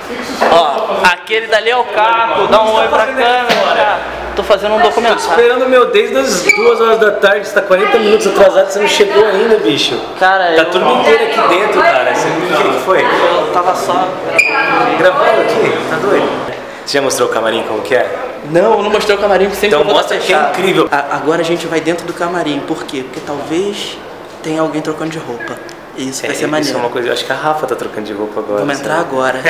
Ó, aquele dali é o Caco, dá um oi pra câmera. Tô fazendo um documentário. Tô esperando o meu desde as 2 horas da tarde, você tá 40 minutos atrasado, você não chegou ainda, bicho. Cara, tá todo mundo inteiro aqui dentro, cara. O que foi? Eu tava só Gravando aqui? Tá doido? Você já mostrou o camarim como que é? Não, eu não mostrei o camarim, porque sempre Então eu vou mostra que é fechado. incrível. Agora a gente vai dentro do camarim, por quê? Porque talvez tenha alguém trocando de roupa. E isso vai ser maneiro. Isso é uma coisa, eu acho que a Rafa tá trocando de roupa agora. Vamos entrar agora.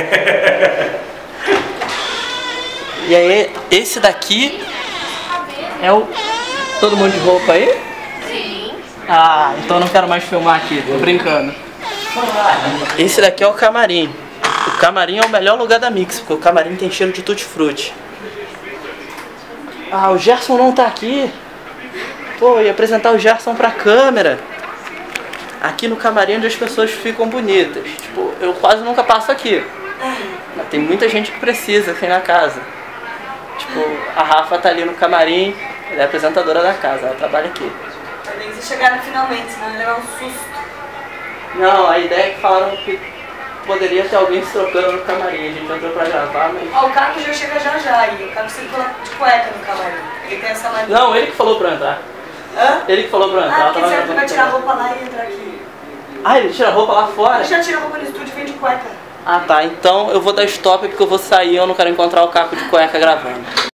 E aí, esse daqui é o... Todo mundo de roupa aí? Sim. Ah, então eu não quero mais filmar aqui, tô brincando. Esse daqui é o camarim. O camarim é o melhor lugar da Mix, porque o camarim tem cheiro de tutti-frutti. Ah, o Gerson não tá aqui. Pô, eu ia apresentar o Gerson pra câmera. Aqui no camarim onde as pessoas ficam bonitas. Tipo, eu quase nunca passo aqui. Mas tem muita gente que precisa aqui na casa. Tipo, a Rafa tá ali no camarim, ela é apresentadora da casa, ela trabalha aqui. Tem que chegar finalmente, senão ele levar um susto. Não, a ideia é que falaram que poderia ter alguém se trocando no camarim, a gente entrou pra gravar, mas... Ó, o Caco já chega já, e o Caco circula de cueca no camarim. Ele tem essa mania. Não, ele que falou pra eu entrar. Hã? Ele que falou pra eu entrar. Ah, porque será que vai tirar a roupa lá e entrar aqui? Ah, ele tira a roupa lá fora? Ele já tira a roupa no estúdio e vem de cueca. Ah tá, então eu vou dar stop porque eu vou sair, eu não quero encontrar o Caco de cueca gravando.